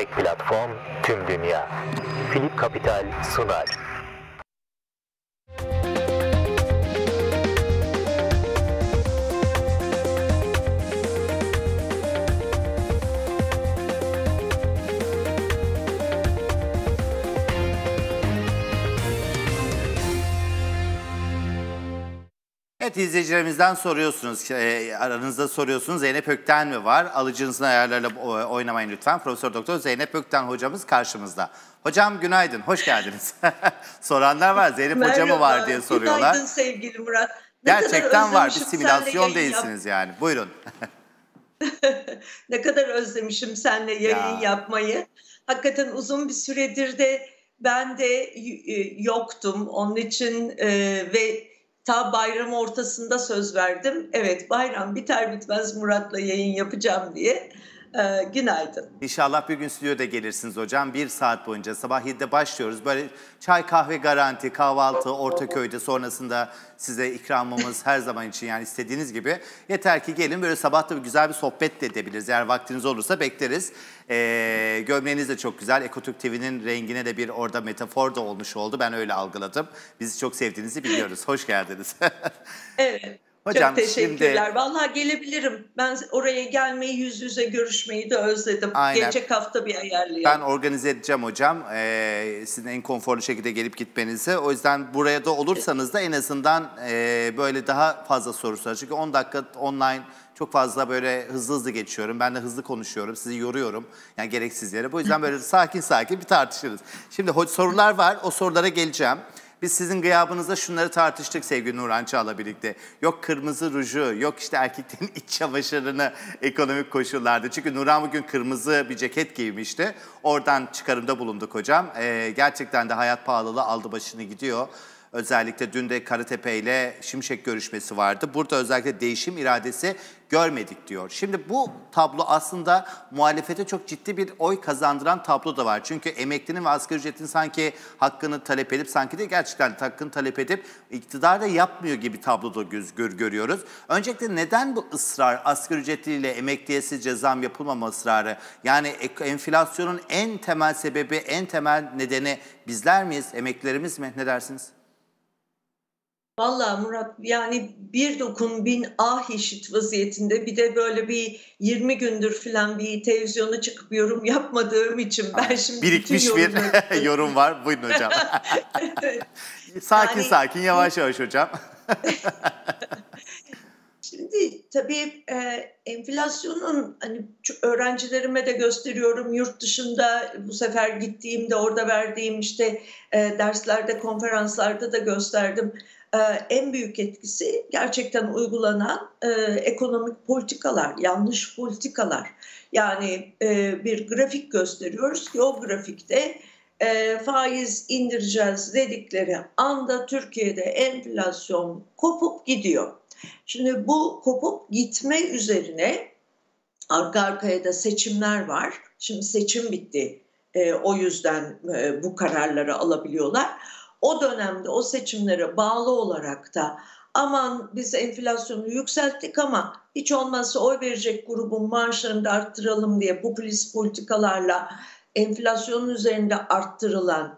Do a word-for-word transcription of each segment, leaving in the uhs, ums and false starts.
Tek platform, tüm dünya. Philip Capital sunar. Evet, izleyicilerimizden soruyorsunuz, e, aranızda soruyorsunuz, Zeynep Ökten mi var? Alıcınızın ayarlarıyla oynamayın lütfen. Profesör Doktor Zeynep Ökten hocamız karşımızda. Hocam günaydın, hoş geldiniz. Soranlar var, Zeynep Merhaba, Hoca mı var diye soruyorlar. Günaydın sevgili Murat. Ne Gerçekten var, bir simülasyon yap- değilsiniz yani. Buyurun. Ne kadar özlemişim seninle yayın Ya. yapmayı. Hakikaten uzun bir süredir de ben de e, yoktum. Onun için e, ve ta bayram ortasında söz verdim. Evet, bayram biter bitmez Murat'la yayın yapacağım diye. E, günaydın. İnşallah bir gün stüdyoda gelirsiniz hocam. Bir saat boyunca sabah yedide başlıyoruz. Böyle çay kahve garanti, kahvaltı Ortaköy'de, sonrasında size ikramımız her zaman için, yani istediğiniz gibi. Yeter ki gelin, böyle sabah da güzel bir sohbet de edebiliriz. Eğer vaktiniz olursa bekleriz. Ee, gömleğiniz de çok güzel. Ekotürk T V'nin rengine de bir orada metafor da olmuş oldu. Ben öyle algıladım. Bizi çok sevdiğinizi biliyoruz. Hoş geldiniz. Evet. Hocam, çok teşekkürler. şimdi... Vallahi gelebilirim. Ben oraya gelmeyi, yüz yüze görüşmeyi de özledim. Aynen. Gelecek hafta bir ayarlayalım. Ben organize edeceğim hocam. Ee, sizin en konforlu şekilde gelip gitmenizi. O yüzden buraya da olursanız da en azından e, böyle daha fazla soru sorar. Çünkü on dakika online çok fazla böyle hızlı hızlı geçiyorum. Ben de hızlı konuşuyorum. Sizi yoruyorum. Yani gereksiz yere. Bu yüzden böyle sakin sakin bir tartışırız. Şimdi sorular var. O sorulara geleceğim. Biz sizin gıyabınızda şunları tartıştık sevgili Nurhan Çağ'la birlikte. Yok kırmızı ruju, yok işte erkeklerin iç çamaşırını ekonomik koşullarda. Çünkü Nurhan bugün kırmızı bir ceket giymişti. Oradan çıkarımda bulunduk hocam. Ee, gerçekten de hayat pahalılığı aldı başını gidiyor. Özellikle dün de Karatepe ile Şimşek görüşmesi vardı. Burada özellikle değişim iradesi görmedik diyor. Şimdi bu tablo aslında muhalefete çok ciddi bir oy kazandıran tablo da var. Çünkü emeklinin ve asgari ücretin sanki hakkını talep edip, sanki de gerçekten hakkını talep edip iktidar da yapmıyor gibi tabloda göz, gör, görüyoruz. Öncelikle neden bu ısrar, asgari ücretliyle emekliye sizce zam yapılmama ısrarı? Yani enflasyonun en temel sebebi, en temel nedeni bizler miyiz, emeklilerimiz mi? Ne dersiniz? Vallahi Murat, yani bir dokun bin ah işit vaziyetinde, bir de böyle bir yirmi gündür falan bir televizyona çıkıp yorum yapmadığım için ben şimdi birikmiş bütün bir yorum var. Buyurun hocam. Evet. Sakin Yani, sakin, yavaş yavaş hocam. Şimdi tabii e, enflasyonun, hani öğrencilerime de gösteriyorum, yurt dışında bu sefer gittiğimde orada verdiğim işte e, derslerde, konferanslarda da gösterdim. E, en büyük etkisi gerçekten uygulanan e, ekonomik politikalar, yanlış politikalar. Yani e, bir grafik gösteriyoruz ki o grafikte e, faiz indireceğiz dedikleri anda Türkiye'de enflasyon kopup gidiyor. Şimdi bu kopup gitme üzerine arka arkaya da seçimler var. Şimdi seçim bitti. E, o yüzden e, bu kararları alabiliyorlar. O dönemde o seçimlere bağlı olarak da aman biz enflasyonu yükselttik ama hiç olmazsa oy verecek grubun maaşlarını da arttıralım diye popülist politikalarla enflasyonun üzerinde arttırılan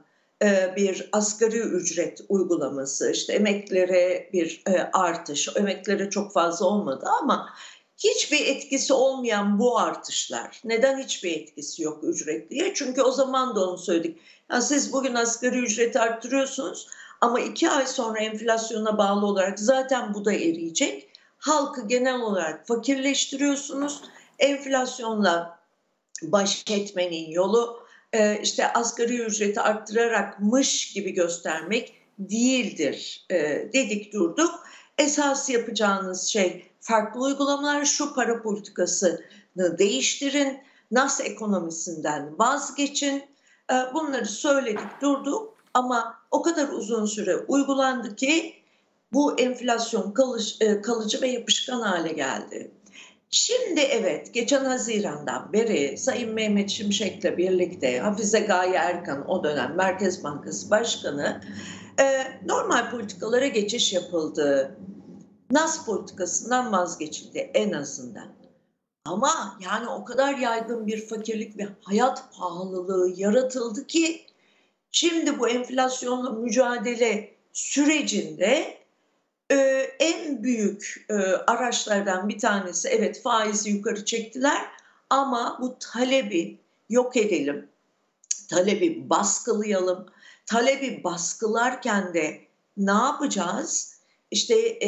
bir asgari ücret uygulaması, işte emeklilere bir artış, emeklilere çok fazla olmadı ama hiçbir etkisi olmayan bu artışlar, neden hiçbir etkisi yok ücretliye? Çünkü o zaman da onu söyledik. Yani siz bugün asgari ücreti arttırıyorsunuz ama iki ay sonra enflasyona bağlı olarak zaten bu da eriyecek. Halkı genel olarak fakirleştiriyorsunuz. Enflasyonla baş etmenin yolu işte asgari ücreti arttırarakmış gibi göstermek değildir e, dedik durduk. Esas yapacağınız şey farklı uygulamalar, şu para politikasını değiştirin, Nas ekonomisinden vazgeçin. E, bunları söyledik durduk ama o kadar uzun süre uygulandı ki bu enflasyon kalıcı, kalıcı ve yapışkan hale geldi. Şimdi evet, geçen Haziran'dan beri Sayın Mehmet Şimşek'le birlikte Hafize Gaye Erkan, o dönem Merkez Bankası Başkanı, e, normal politikalara geçiş yapıldı. Nas politikasından vazgeçildi en azından. Ama yani o kadar yaygın bir fakirlik ve hayat pahalılığı yaratıldı ki şimdi bu enflasyonla mücadele sürecinde e, en büyük e, araçlardan bir tanesi, evet, faizi yukarı çektiler ama bu talebi yok edelim, talebi baskılayalım. Talebi baskılarken de ne yapacağız? İşte e,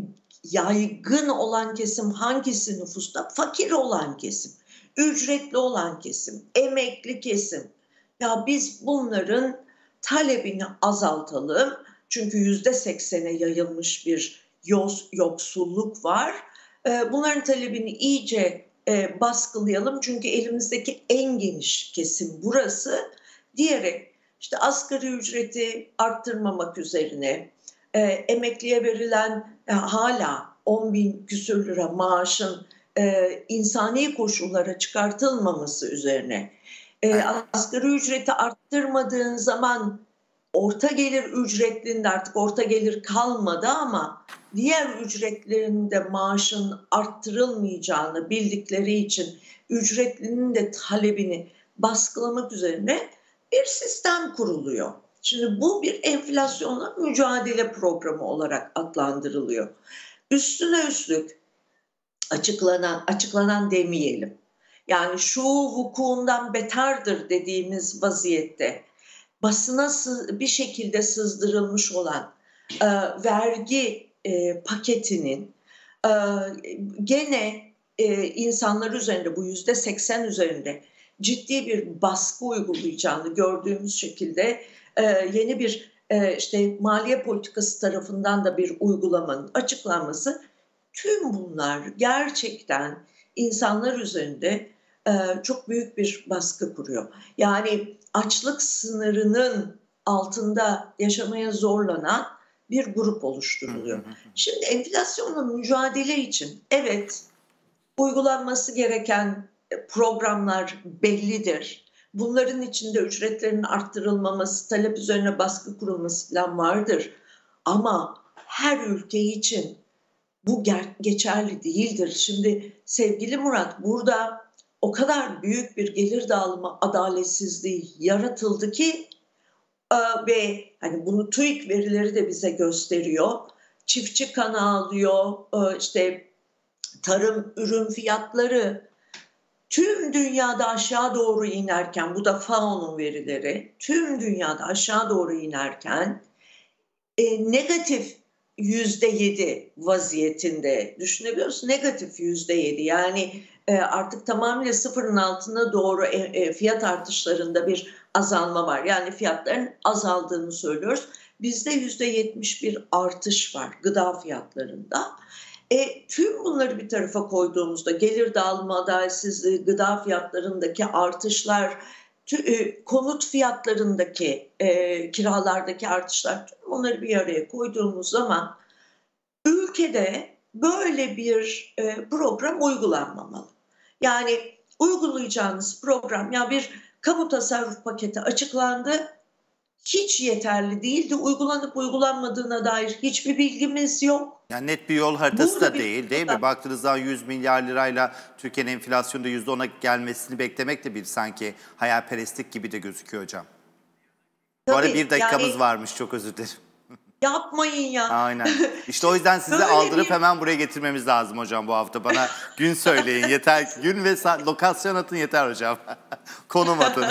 yaygın olan kesim hangisi nüfusta? Fakir olan kesim, ücretli olan kesim, emekli kesim. Ya biz bunların talebini azaltalım. Çünkü yüzde seksene yayılmış bir yoksulluk var. E, bunların talebini iyice e, baskılayalım. Çünkü elimizdeki en geniş kesim burası diyerek işte asgari ücreti arttırmamak üzerine, e, emekliye verilen e, hala on bin küsür lira maaşın e, insani koşullara çıkartılmaması üzerine, e, asgari ücreti arttırmadığın zaman orta gelir ücretlinde artık orta gelir kalmadı ama diğer ücretlerin de maaşın arttırılmayacağını bildikleri için ücretlinin de talebini baskılamak üzerine bir sistem kuruluyor. Şimdi bu bir enflasyonla mücadele programı olarak adlandırılıyor. Üstüne üstlük açıklanan, açıklanan demeyelim. Yani şu vukuundan beterdir dediğimiz vaziyette basına bir şekilde sızdırılmış olan e, vergi e, paketinin e, gene e, insanlar üzerinde, bu yüzde seksen üzerinde ciddi bir baskı uygulayacağını gördüğümüz şekilde e, yeni bir e, işte maliye politikası tarafından da bir uygulamanın açıklanması, tüm bunlar gerçekten insanlar üzerinde e, çok büyük bir baskı kuruyor. Yani açlık sınırının altında yaşamaya zorlanan bir grup oluşturuluyor. Şimdi enflasyonla mücadele için evet uygulanması gereken programlar bellidir. Bunların içinde ücretlerin arttırılmaması, talep üzerine baskı kurulması falan vardır. Ama her ülke için bu geçerli değildir. Şimdi sevgili Murat, burada o kadar büyük bir gelir dağılımı adaletsizliği yaratıldı ki ve hani bunu TÜİK verileri de bize gösteriyor. Çiftçi kanı ağlıyor, işte tarım ürün fiyatları tüm dünyada aşağı doğru inerken, bu da F A O'nun verileri, tüm dünyada aşağı doğru inerken e, negatif yüzde yedi vaziyetinde, düşünebiliyor musun? Negatif yüzde yedi, yani e, artık tamamıyla sıfırın altına doğru e, e, fiyat artışlarında bir azalma var. Yani fiyatların azaldığını söylüyoruz. Bizde yüzde yetmiş bir artış var gıda fiyatlarında. E, tüm bunları bir tarafa koyduğumuzda gelir dağılımı adaletsizliği, gıda fiyatlarındaki artışlar, tü, e, konut fiyatlarındaki, e, kiralardaki artışlar, tüm bunları bir araya koyduğumuz zaman ülkede böyle bir e, program uygulanmamalı. Yani uygulayacağınız program, ya bir kamu tasarruf paketi açıklandı, hiç yeterli değildi. Uygulanıp uygulanmadığına dair hiçbir bilgimiz yok. Yani net bir yol haritası Burada da değil değil mi? Baktığınızda yüz milyar lirayla Türkiye'nin enflasyonda yüzde ona gelmesini beklemek de bir sanki hayalperestlik gibi de gözüküyor hocam. Tabii, Bu arada bir dakikamız yani, varmış, çok özür dilerim. Yapmayın ya. Aynen. İşte o yüzden sizi aldırıp bir... hemen buraya getirmemiz lazım hocam bu hafta. Bana gün söyleyin yeter. Gün ve saat, lokasyon atın yeter hocam. Konum atın.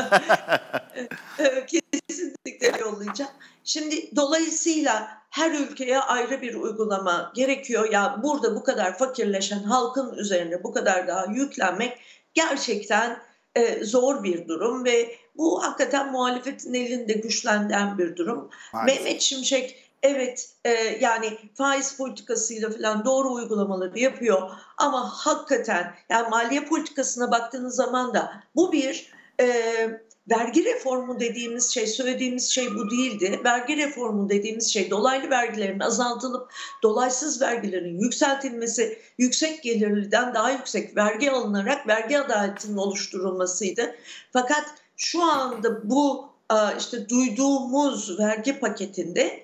Kesinlikle yollayacağım. Şimdi dolayısıyla her ülkeye ayrı bir uygulama gerekiyor. Ya burada bu kadar fakirleşen halkın üzerine bu kadar daha yüklenmek gerçekten e, zor bir durum ve bu hakikaten muhalefetin elinde güçlendiren bir durum. Maalesef. Mehmet Şimşek evet e, yani faiz politikasıyla falan doğru uygulamaları yapıyor ama hakikaten yani maliye politikasına baktığınız zaman da bu bir e, vergi reformu dediğimiz şey, söylediğimiz şey bu değildi. Vergi reformu dediğimiz şey dolaylı vergilerin azaltılıp dolaysız vergilerin yükseltilmesi, yüksek gelirliden daha yüksek vergi alınarak vergi adaletinin oluşturulmasıydı. Fakat şu anda bu işte duyduğumuz vergi paketinde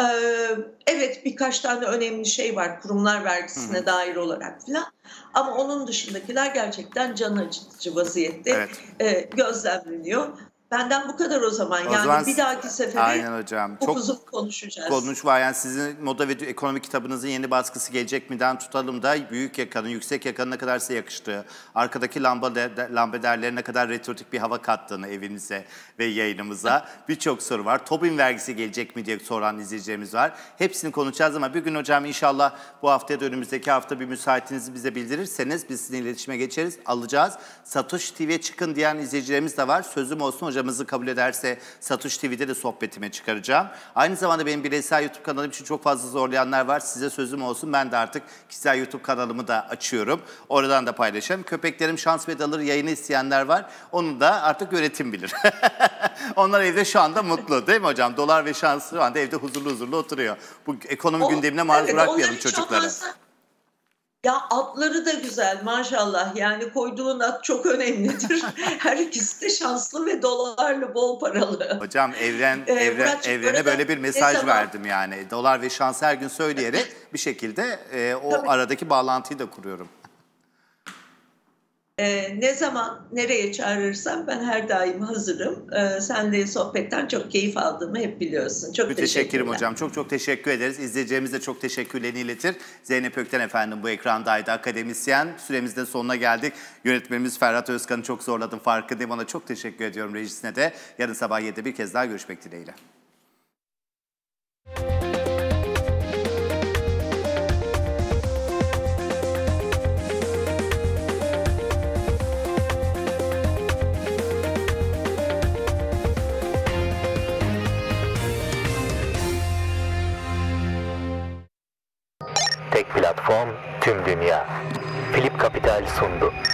Ee, evet birkaç tane önemli şey var kurumlar vergisine Hı hı. dair olarak filan. Ama onun dışındakiler gerçekten can acıtıcı vaziyette Evet. e, gözlemleniyor. Benden bu kadar o zaman. O Yani zaman bir dahaki sefere aynen hocam. çok Çok uzun konuşacağız. konuş var. Yani sizin Moda ve Ekonomi kitabınızın yeni baskısı gelecek miden tutalım da büyük yakanın, yüksek yakanın ne kadar size yakıştığı, arkadaki lamba lambaderlerine kadar retrotik bir hava kattığını evinize ve yayınımıza birçok soru var. Tobin vergisi gelecek mi diye soran izleyicilerimiz var. Hepsini konuşacağız ama bir gün hocam inşallah bu hafta ya da önümüzdeki hafta bir müsaitinizi bize bildirirseniz biz sizinle iletişime geçeriz, alacağız. Satoshi T V'ye çıkın diyen izleyicilerimiz de var. Sözüm olsun, hocamızı kabul ederse Satoshi T V'de de sohbetime çıkaracağım. Aynı zamanda benim bireysel YouTube kanalım için çok fazla zorlayanlar var. Size sözüm olsun, ben de artık kişisel YouTube kanalımı da açıyorum. Oradan da paylaşacağım. Köpeklerim şans ve dalır yayını isteyenler var. Onu da artık yönetim bilir. Onlar evde şu anda mutlu değil mi hocam? Dolar ve şans şu anda evde huzurlu huzurlu oturuyor. Bu ekonomi O, gündemine maruz evet, bırakmayalım onların çok çocukları. fazla- Ya adları da güzel maşallah. Yani koyduğun ad çok önemlidir. Her ikisi de şanslı ve dolarlı, bol paralı. Hocam evren, Ee, evren Muratçığım, evrene arada böyle bir ne mesaj zaman- verdim yani. Dolar ve şans her gün söyleyerek bir şekilde e, o Tabii. aradaki bağlantıyı da kuruyorum. Ee, ne zaman nereye çağırırsam ben her daim hazırım. Ee, senle sohbetten çok keyif aldığımı hep biliyorsun. Çok Müteşekkirim teşekkürler. hocam. Çok çok teşekkür ederiz. İzleyicilerimiz de çok teşekkürlerini iletir. Zeynep Ökten efendim bu ekrandaydı. Akademisyen. Süremizin sonuna geldik. Yönetmenimiz Ferhat Özkan'ı çok zorladım farkındayım. Ona çok teşekkür ediyorum rejisine de. Yarın sabah yedide bir kez daha görüşmek dileğiyle. Tek platform, tüm dünya. Philip Capital sundu.